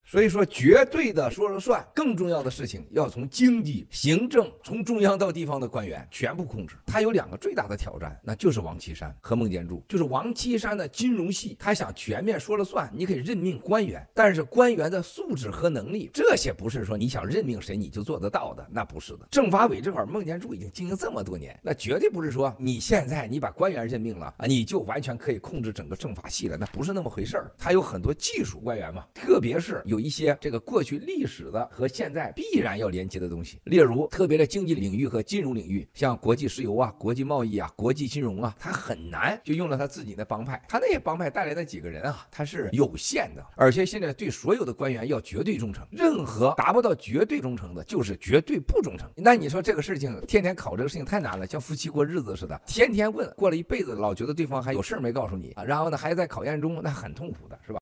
所以说，绝对的说了算。更重要的事情要从经济、行政，从中央到地方的官员全部控制。他有2个最大的挑战，那就是王岐山和孟建柱。就是王岐山的金融系，他想全面说了算，你可以任命官员，但是官员的素质和能力，这些不是说你想任命谁你就做得到的，那不是的。政法委这块，孟建柱已经经营这么多年，那绝对不是说你现在你把官员任命了啊，你就完全可以控制整个政法系了，那不是那么回事儿。他有很多技术官员嘛，特别是有一些这个过去历史的和现在必然要连接的东西，例如特别的经济领域和金融领域，像国际石油啊、国际贸易啊、国际金融啊，他很难就用了他自己的帮派，他那些帮派带来的几个人啊，他是有限的，而且现在对所有的官员要绝对忠诚，任何达不到绝对忠诚的，就是绝对不忠诚。那你说这个事情天天考这个事情太难了，像夫妻过日子似的，天天问，过了一辈子老觉得对方还有事没告诉你啊，然后呢还在考验中，那很痛苦的，是吧？